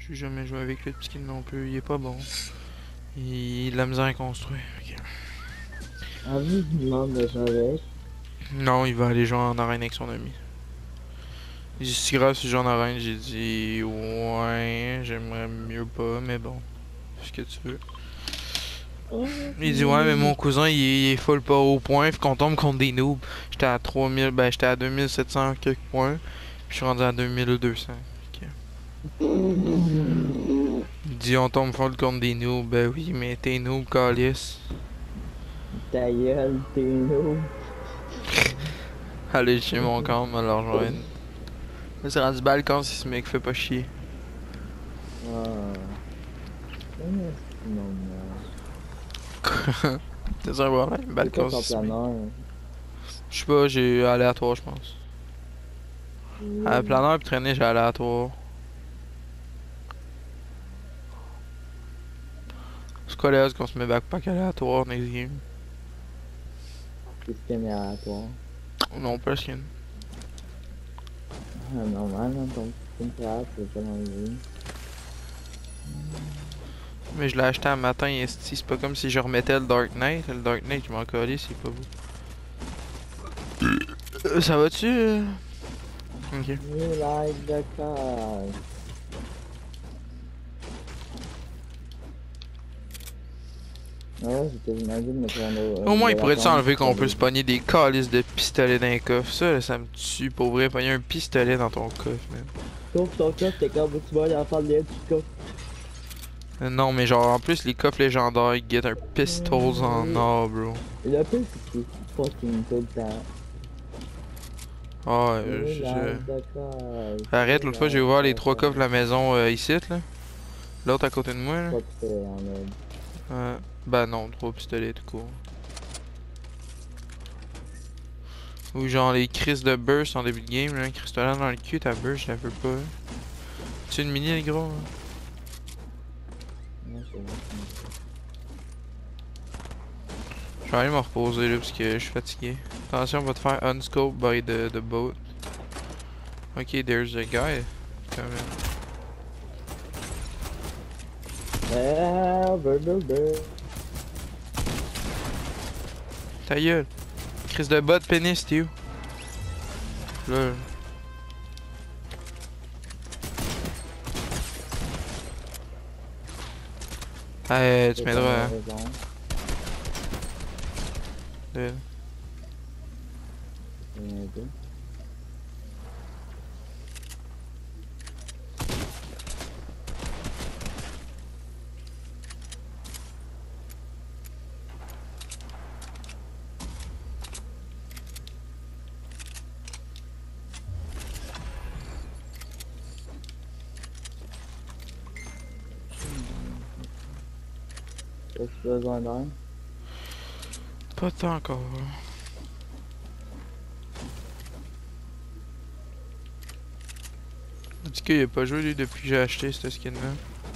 J'ai jamais joué avec le skin non plus, il est pas bon. Il a de la misère à construire. Ok. Ah oui, je me demande de jouer avec. Non, il va aller jouer en arène avec son ami. Il dit si grave si je joue en arène, j'ai dit ouais, j'aimerais mieux pas, mais bon, fais ce que tu veux. Oh, Il dit ouais, mais mon cousin il est full pas au point, fait qu'on tombe contre des noobs. J'étais à 3000, ben j'étais à 2700 quelques points, puis je suis rendu à 2200. Ok. Il dit on tombe full contre des noobs, ben oui, mais t'es noob, calice. ta gueule, t'es noob. Allez chez mon camp, me le rejoindre. Là, c'est rendu balcon si ce mec fait pas chier. Ah. Non, non. C'est un problème, C'est quoi balcon ton si ce mec. planeur? Je sais pas, j'ai aléatoire, je pense. À planeur pis traîner, j'ai aléatoire. C'est quoi les qu'on se met backpack aléatoire next game? Qu'est-ce qu'il y a à toi? Non, pas skin. Ah, normal, hein, ton petit frère, c'est pas l'enlever. Mais je l'ai acheté un matin, esti. C'est pas comme si je remettais le Dark Knight. Le Dark Knight, je m'en collais, c'est pas beau. Ça va-tu? Ok. You like the car. Ouais, j'étais imagine de me prendre Au moins, il pourrait-tu enlever qu'on peut se pogner des calices de pistolets dans les coffres? Ça, là, ça me tue. Pour vrai, pogner un pistolet dans ton coffre, man. Sauf ton coffre, t'es comme tu vas y en faire des du coffre. Non, mais genre, en plus, les coffres légendaires, ils get un pistols en or, bro. Le pire, c'est que c'est fucking tout le temps. Ah, You like the car. Arrête, l'autre fois, j'ai ouvert les 3 coffres de la maison ici, là. L'autre à côté de moi, là. Pas de fait en mode. Bah non, 3 pistolets, tout court. Ou genre les crises de burst en début de game, là. Cristolan dans le cul, ta burst, je la veux pas. Tu une mini, les gros? Hein? Non, c'est vrai. Je vais aller me reposer, là, parce que je suis fatigué. Attention, on va te faire unscope by the boat. Ok, there's a guy. Come in. Ta gueule. Crise de bot pénis, t'es où? Là. Ah, tu m'aideras, hein. Là. Est-ce que tu as besoin d'air? Pas tant encore. Il dit qu'il a pas joué lui depuis que j'ai acheté cette skin là.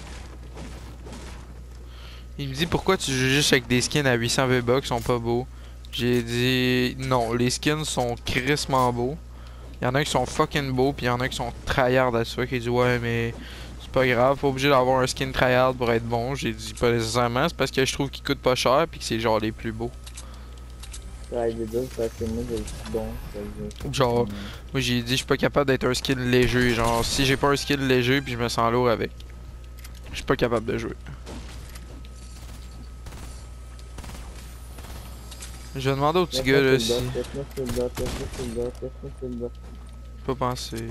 Il me dit pourquoi tu joues juste avec des skins à 800 V-Bucks, sont pas beaux. J'ai dit non, les skins sont crissement beaux. Il y en a qui sont fucking beaux, puis il y en a qui sont tryhard à ça. Qui dit ouais, mais c'est pas grave, pas obligé d'avoir un skin tryhard pour être bon. J'ai dit pas nécessairement, c'est parce que je trouve qu'ils coûtent pas cher, puis que c'est genre les plus beaux. Ouais, les deux, parce que moi, j'ai bon. Genre, moi j'ai dit je suis pas capable d'être un skin léger. Genre, si j'ai pas un skin léger, puis je me sens lourd avec, je suis pas capable de jouer. Je vais demander au petit gars là si. Pas penser.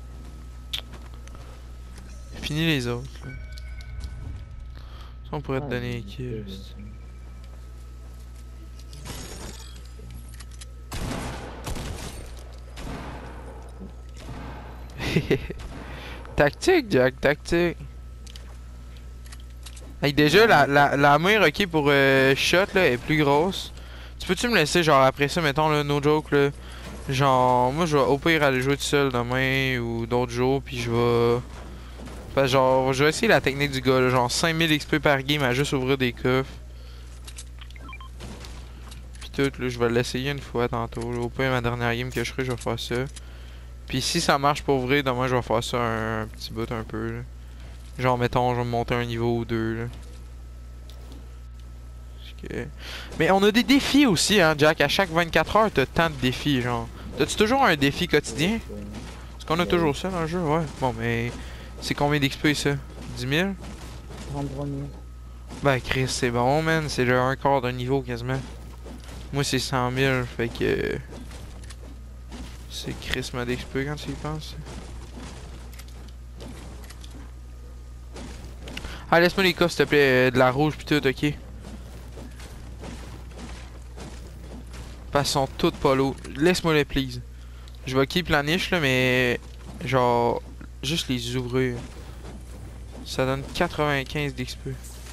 Fini les autres. Là. Ça, on pourrait te donner les kills. Tactique, Jack, tactique. Hey, déjà, la mire, ok, pour shot là, est plus grosse. Tu peux-tu me laisser, genre, après ça, mettons, là, no joke, là. Genre, moi, je vais au pire aller jouer tout seul demain ou d'autres jours, puis je vais. Enfin, genre, je vais essayer la technique du gars, là, genre 5000 XP par game à juste ouvrir des coffres. Puis tout, là, je vais l'essayer une fois tantôt. Là. Au pire, ma dernière game que je ferai, je vais faire ça. Puis si ça marche pour ouvrir, demain, je vais faire ça un petit bout un peu, là. Genre, mettons, je vais me monter un niveau ou deux, là. Mais on a des défis aussi, hein, Jack. À chaque 24 heures, t'as tant de défis, genre. T'as-tu toujours un défi quotidien? Est-ce qu'on a Ben toujours oui. ça dans le jeu? Ouais. Bon, mais c'est combien d'XP ça? 10 000? 33 000. Ben, Chris, c'est bon, man. C'est le un quart d'un niveau quasiment. Moi, c'est 100 000, fait que. C'est Chris m'a d'XP quand tu y penses. Ah, laisse-moi les coffres, s'il te plaît. De la rouge pis tout, ok? Parce qu'ils sont toutes pas lourds. Laisse-moi les, please. Je vais keep la niche, là, mais. Genre. Juste les ouvrir. Ça donne 95 d'XP.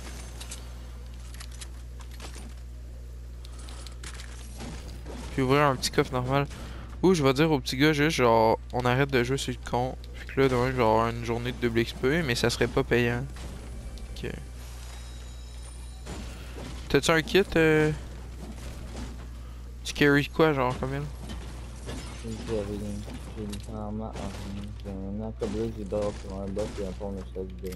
Puis ouvrir un petit coffre normal. Ou je vais dire au petit gars juste genre on arrête de jouer sur le con. Puis que là demain je vais avoir une journée de double XP mais ça serait pas payant. Ok. T'as-tu un kit Tu carry quoi genre combien? J'ai rien. J'ai littéralement rien. J'ai un accobblé, j'ai dehors sur un bot et un pont de chasse de.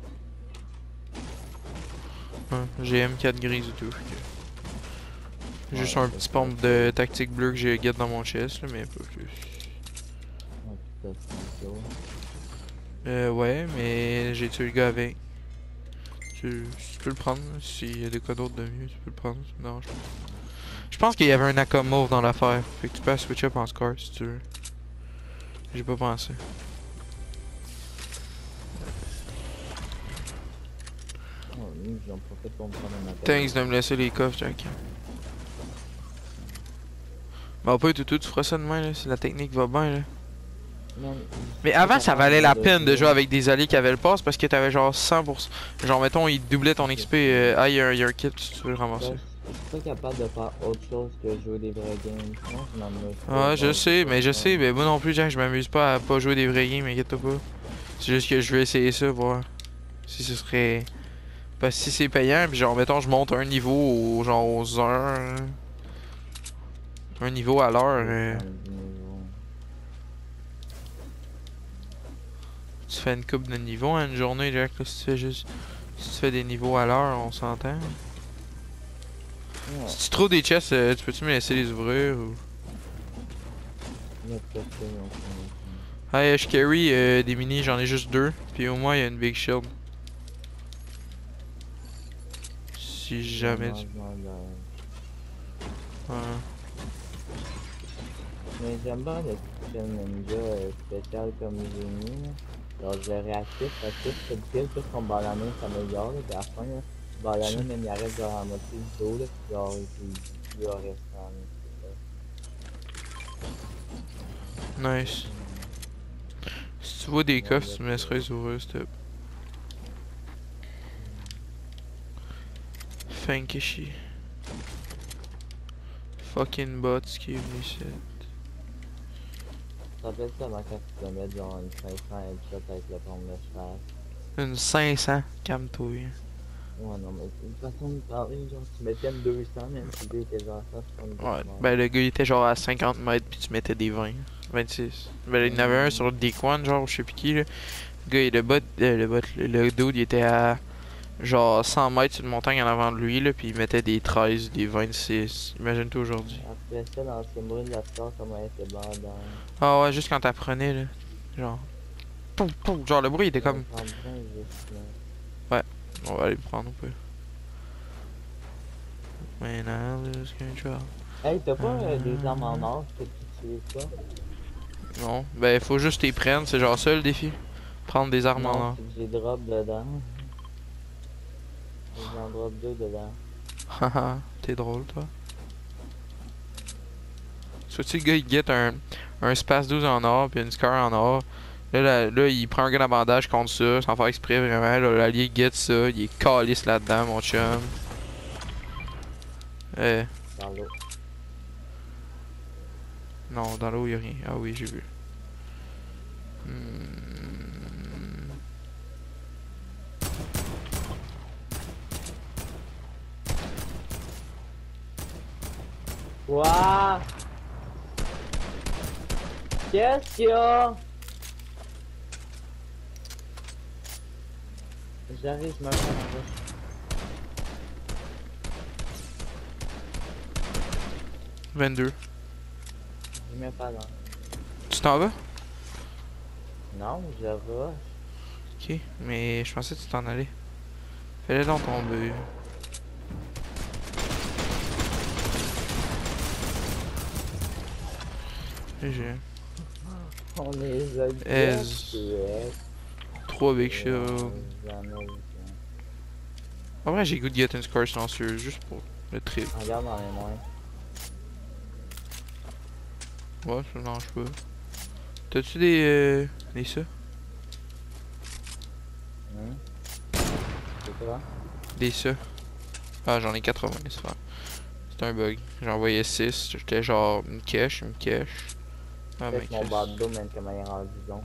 Ouais, j'ai M4 grise et tout. Juste Ouais, un petit pompe de tactique bleu que j'ai get dans mon chest là, mais pas plus. Ouais, tout à fait. Ouais mais j'ai tué le gars avec. Tu peux le prendre là, s'il y a des quoi d'autre de mieux, tu peux le prendre. Non, je pense qu'il y avait un Akomov dans l'affaire. Fait que tu peux switch up en score si tu veux. J'ai pas pensé. Oh, lui, j'en profite pour me prendre un appel. Thanks de me laisser les coffres, Jack. Bah pas tout, tu feras ça demain là, si la technique va bien là. Non, Mais avant ça valait la peine de jouer avec des alliés qui avaient le pass parce que t'avais genre 100%. Genre mettons ils doublaient ton XP. Ah y a un kit si tu veux le ramasser. Je suis pas capable de faire autre chose que jouer des vrais games. Sinon, je m'amuse pas. Ouais je sais, mais moi non plus Jack, je m'amuse pas à pas jouer des vrais games, inquiète-toi pas. C'est juste que je vais essayer ça, voir si ce serait. Parce que si c'est payant, puis genre mettons je monte un niveau au genre aux heures. Un niveau à l'heure. Tu fais une coupe de niveaux à une journée, Jack, là, si tu fais juste. Si tu fais des niveaux à l'heure, on s'entend. Ouais. Si tu trouves des chests, tu peux-tu me laisser les ouvrir ou. Ah, je carry des minis, j'en ai juste deux. Puis au moins, il y a une big shield. Si jamais tu. Ouais. Mais j'aime bien le système ninja spécial comme j'ai mis. Genre, je réactif, parce que c'est le kill, tout son balané s'améliore, puis à la fin, là, le balané, même il arrête genre à moitié du dos, là, puis genre, il reste restant. Nice. Si tu vois des coffres, tu me laisseras les ouvrir, s'il te plaît. Fankishi. Fucking bots qui est venu ici. Ça s'appelle ça avant quand tu peux mettre genre une 500 headshot avec le pompe de cheval. Une 500, calme-toi. Ouais, non, mais une façon de parler, genre, tu mettais une 200, même si le gars était genre ça, c'est Ouais, ben le gars il était genre à 50 mètres, puis tu mettais des 20, 26. Ben il y en avait un sur le Dequan, genre, je sais plus qui, là. Le gars, le dude, il était à genre 100 mètres sur une montagne en avant de lui, là, puis il mettait des 13, des 26. Imagine-toi aujourd'hui. Après ça, dans ce bruit de la star, comment elle était bandant. Ah ouais, juste quand t'apprenais, là. Genre. Poum, poum, genre le bruit il était comme. Ouais, on va aller le prendre un peu. Mais non, let's control. Hey, t'as pas des armes en or que tu utilises pas? Non, ben faut juste les prendre, c'est genre ça le défi. Prendre des armes en Non, or. c'est que j'ai drop dedans. J'en drop deux dedans. Haha, t'es drôle toi. Soit-tu le gars il get un space 12 en or puis une scar en or. Là, il prend un gun à bandage contre ça, sans faire exprès vraiment. Là, l'allié get ça, il est calice là-dedans, mon chum. Dans l'eau. Non, dans l'eau y'a rien. Ah oui, j'ai vu. Quoi? Qu'est-ce qu'il y a? J'arrive, je me fais en rush. « 22. Je mets pas là. Tu t'en vas? Non, je rush. Ok, mais je pensais que tu t'en allais. Fallait donc tomber. GG. On les a Ez. 3 big shield. En vrai, j'ai goût de get une score silencieuse juste pour le trip. Regarde dans les mains. Ouais, ça me dérange pas. T'as-tu des ça? C'est quoi? Des ça? Ah, j'en ai 80, c'est vrai. C'est un bug. J'en envoyé 6. J'étais genre, une cache, une cache. Ah, mais Peut-être mon bardo, même comment il est rendu donc.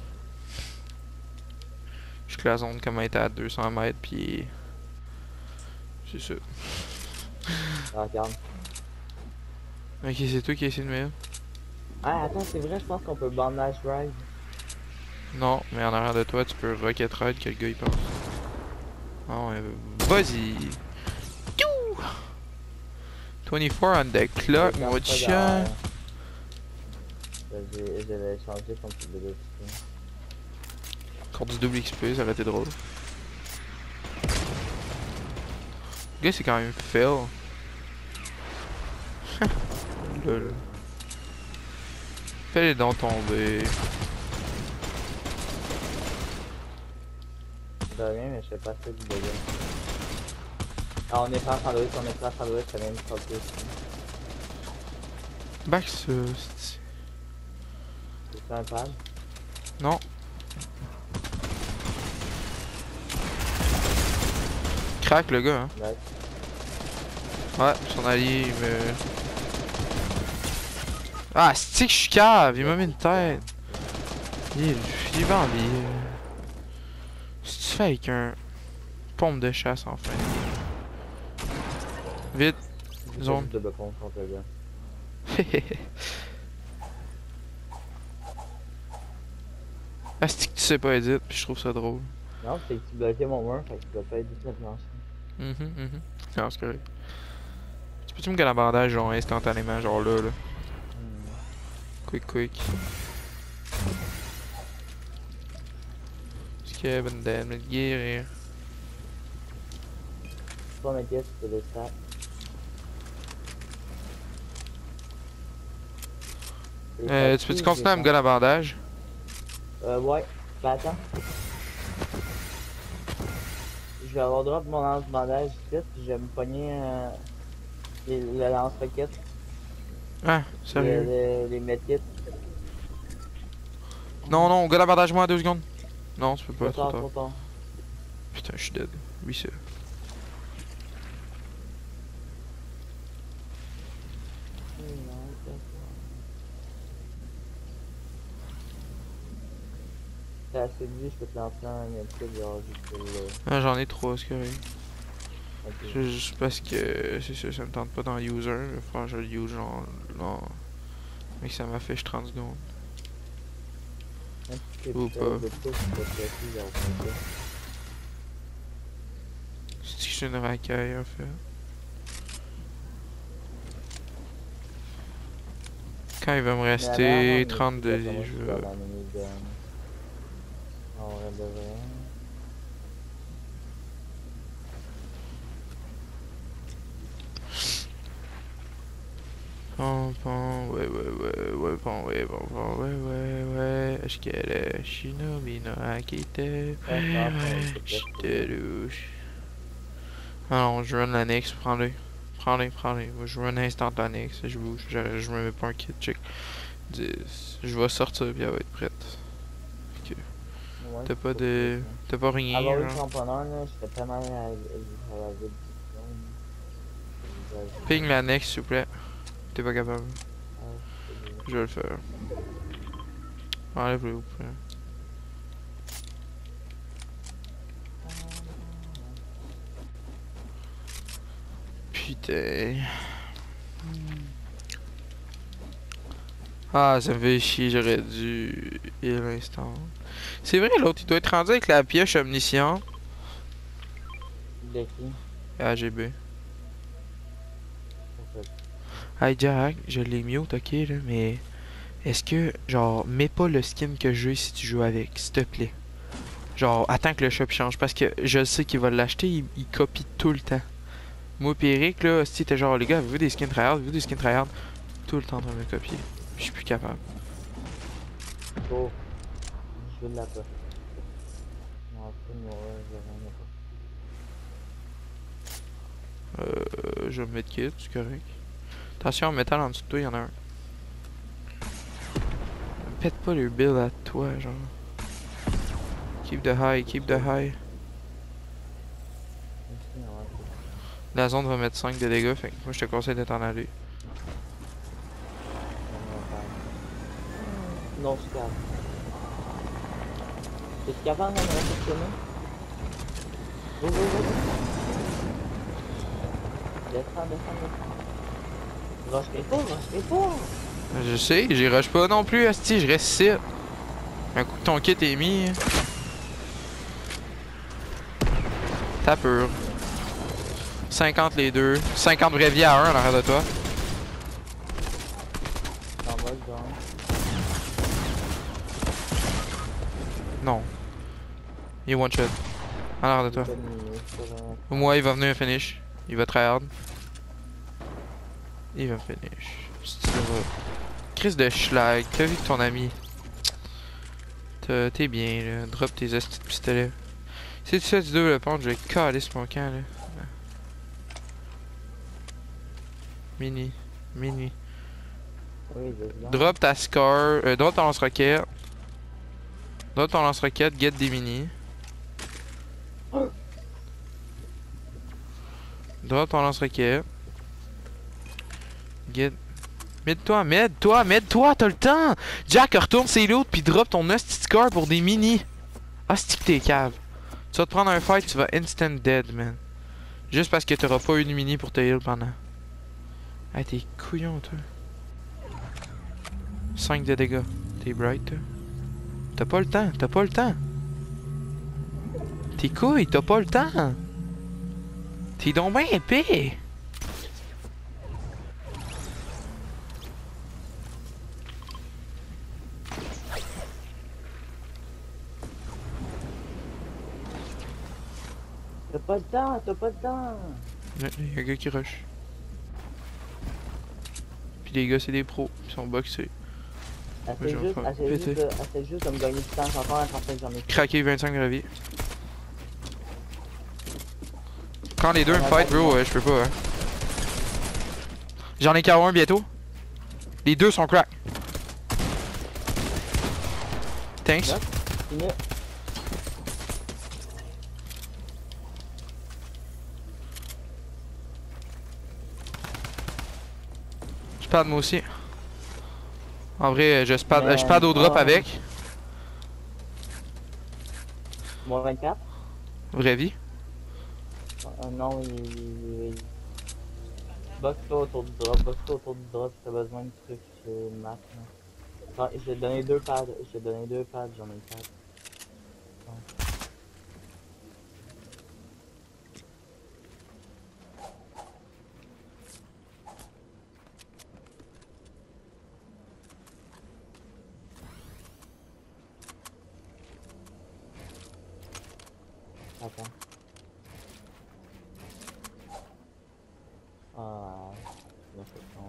je suis que la zone comme elle était à 200 mètres, puis c'est ça. Ah, regarde. Ok, c'est toi qui as essayé de me. Ah, attends, c'est vrai, je pense qu'on peut bandage ride. Non, mais en arrière de toi, tu peux rocket ride que le gars il pense. Ah ouais, vas-y. Youh! 24 on the clock, mon chien. J'avais changé comme tu devais. Encore du double XP, ça aurait été drôle. Le gars, c'est quand même fail. Lol. Fais les dents tomber. De rien, mais je fais pas ça du dégât. Ah, on est face à l'ouest, on est face à l'ouest, ça vient de stopper aussi. Back ça, c'est... C'est un pad? Non. Crack le gars, hein. Ouais. Ouais, son allié, il me... Ah, stick, je suis cave, il m'a mis une tête. Il est bandit. Si tu fais avec un pompe de chasse, enfin. Vite, zone. De bacon contre le gars. Ah, stick, tu sais pas edit, puis je trouve ça drôle. Non, c'est que tu bloquais mon mur, fait que tu dois pas être du plancher. Non, c'est correct. Tu peux-tu me gagner un bandage, genre, instantanément, genre là, là? Quick. Skeb and then, le guérir. Tu peux mettre yes, tu peux le stack. Tu peux-tu continuer à me gagner un bandage? Ouais. Ben attends. Je vais avoir drop mon lance-bandage ici, puis je vais me pogner le lance-roquette. Ah, sérieux? Les medkits. Non, gars bandage moi à 2 secondes. Non, tu peux pas, trop tard. Trop tard. Putain, je suis dead. Oui, c'est. T'as assez de vie, je peux te lancer un medkit, genre juste pour le... Ah, j'en ai 3, c'est correct. Okay. C'est juste parce que c'est ça, ça me tente pas dans user. Mais faut que je le use genre. Non. Mais ça m'a fait 30 secondes. Ou pas. C'est une racaille en fait. Quand il va me rester 32 je vais... Pom, ouais, est-ce qu'elle est Shinobi no Akite? Je te louche. Alors, je run l'annexe, prends-le. Prends-le. Moi, je run instant l'annexe, je bouge, je me mets pas un kit, check. 10. Je vais sortir puis elle va être prête. Ok. T'as pas de... T'as pas rien, avoir eu genre? tamponneur, là, je serais tellement à la ville. Ping l'annexe, s'il vous plaît. T'es pas capable. Je vais le faire. Enlève-le, vous plaît. Putain. Ah, ça me fait chier, j'aurais dû... Il l'instant. C'est vrai, l'autre, il doit être rendu avec la pioche omnisciente. De qui? AGB. En fait. Hey Jack, je l'ai mute, ok là, mais est-ce que, genre, mets pas le skin que j'ai si tu joues avec, s'il te plaît. Genre, attends que le shop change, parce que je sais qu'il va l'acheter, il copie tout le temps. Moi pis Eric, là, si t'es genre, les gars, avez-vous des skins tryhard, avez-vous des skins tryhard? Tout le temps en train de me copier. Je suis plus capable. Oh, je veux de la peur. Non, c'est moi, je vais rien Je vais me mettre kit, c'est correct. Attention, métal en dessous de toi, y'en a un. Pète pas le build à toi, genre. Keep the high, keep the high. Ici, non, La zone va mettre 5 de dégâts, fait que moi je te conseille de t'en aller. non, je suis capable. Es-tu capable de me réceptionner? Go, go, go, go. Descends, descends, descends. Rush pas. Je sais, j'y rush pas non plus, asti, je reste ici. Un coup que ton kit est mis. T'as peur. 50 les deux. 50 vraies vies à 1 en arrière de toi. T'en vas, genre. Non. Il est one shot. En arrière de toi. Moi, il va venir finish. Il va tryhard. Il va finish. Chris de schlag, t'as vu que ton ami. T'es bien là. Drop tes astuces de pistolet. Si tu fais du double punch, je vais caler ce mon camp là. Mini. Mini. Oui, Drop ta scar. Drop ton lance-roquette. Drop ton lance-roquette, get des mini. Drop ton lance-roquette. Get. Mets-toi, t'as le temps! Jack, retourne ses l'autre puis drop ton hostie scar pour des mini. Hostie que t'es cave. Tu vas te prendre un fight, tu vas instant dead, man. Juste parce que t'auras pas eu de mini pour te heal pendant. Hey, t'es couillon, toi. 5 de dégâts. T'es bright, toi. T'as pas le temps. T'es couilles, t'as pas le temps. T'es donc ben épais. T'as pas le temps. Ouais, y'a un gars qui rush. Puis les gars, c'est des pros. Ils sont boxés. Essaye juste de me gagner du temps. J'ai encore un certain que j'en ai. Craqué 25 de la vie. Quand les deux me fight, bro, je peux pas. Hein. J'en ai KO1 bientôt. Les deux sont crack. Thanks. Fini. Je pad moi aussi. En vrai, je pad au drop avec. Moins 24. Vraie vie. Non, il... Box-toi autour du drop, si t'as besoin de trucs max. J'ai donné 2 pads, j'en ai 4. Attends. Ah, là,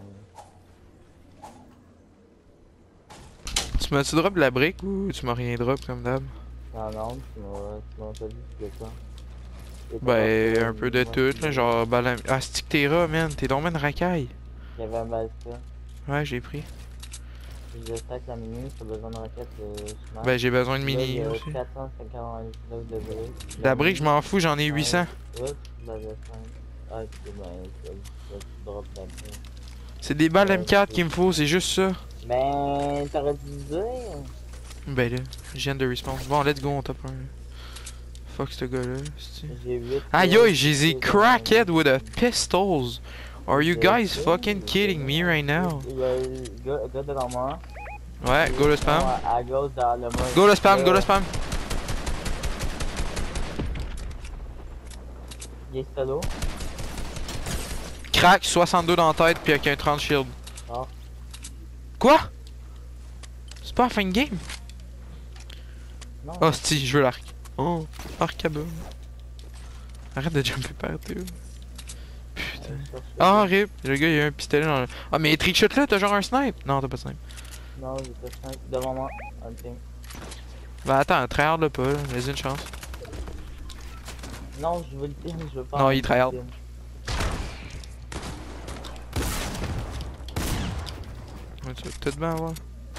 Tu m'as-tu drop de la brique ou tu m'as rien drop comme d'hab? non, tu m'as pas dit c'était quoi. Ben, un peu de tout, là, genre balle. Ah, stick tes rats, man, t'es donc ben une racaille. J'avais un balsa. Ouais, j'ai pris. Je stack la mini, t'as besoin de raquettes, smash. Ben, j'ai besoin de mini là, aussi. 459 de briques. La brique, je m'en fous, j'en ai 800. Ouais, tu l'avais fait. Ah, tu drop la brique. C'est des balles M4 qu'il me faut, c'est juste ça. Ben, t'aurais dû dire. Ben là, je viens de respawn. Bon, let's go, on top 1. Fuck ce gars-là. J'ai 8. Aïe aïe, j'ai des crackhead with a pistols. Are you guys fucking kidding me right now? Il y a le gars devant moi. Ouais, go le spam. À gauche dans le mur. Go le spam, go le spam. Il est solo. Crack, 62 dans la tête, puis avec un 30 shield. Ah. Quoi? C'est pas la fin de game? Non. Oh, si, je veux l'arc. Oh, arcabum. Arrête de jumper par terre. Putain. Ah, rip. Le gars, il a un pistolet dans le... Ah, mais trickshot là, t'as genre un snipe? Non, t'as pas de snipe. Non, j'ai pas 5 devant moi. Hunting. Bah attends, tryhard le pas, là. Laisse une chance. Non, je veux le team, je veux pas. Non, il tryhard. team. Ouais, tu vas peut-être bien avoir.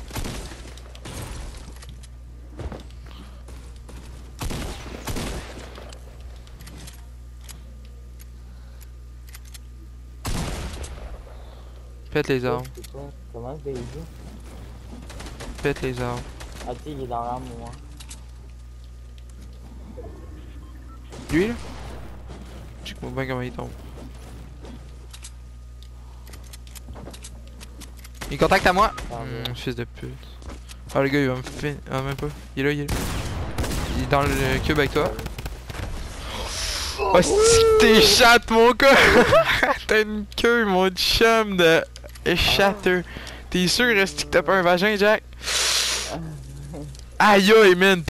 Pète les armes. Je sais pas, comment je vais aider? Pète les armes. Ah, tu sais, il est dans l'arme, moi. Lui là? Check-moi bien comment il tombe. Il contacte à moi! Fils de pute. Ah, le gars il va me faire. Ah, même pas. Il est là, il est là. Il est dans le cube avec toi. Oh, si t'es chatte, mon gars! T'as une queue, mon chum de chatteur. T'es sûr, est-ce que t'as pas un vagin, Jack? Aïe, aïe, man!